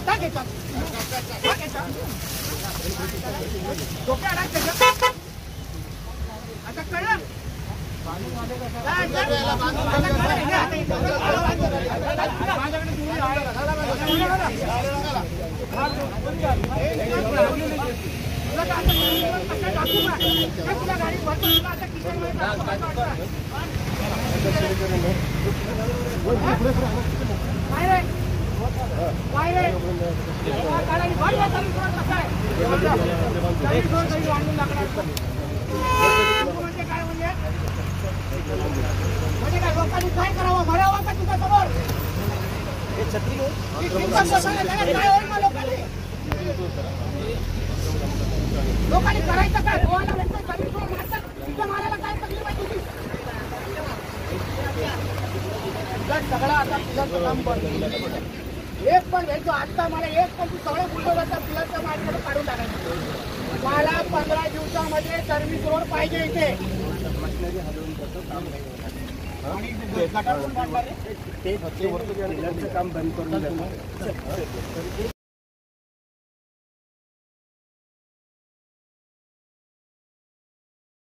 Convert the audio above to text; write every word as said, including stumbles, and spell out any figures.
काय घेतात काय घेतात डोक्या अडकते आता कळलं म्हणजे काय लोकांनी काय करावं म्हणावं का तुझ्या समोर काय होईल मग लोकांनी लोकांनी करायचं काय गोवाला मारतात तुझ्या मारायला काय तकलीफ आहे तुझी सगळं आता पिलाचं काम बंद एक पण घ्यायचो आता मला एक पण तू सगळं बुलडोझरच्या पिलाच्या माझ्याकडे काढून टाकायचं मला पंधरा दिवसामध्ये सर्व्हिस रोड पाहिजे इथे ते काम बंद करून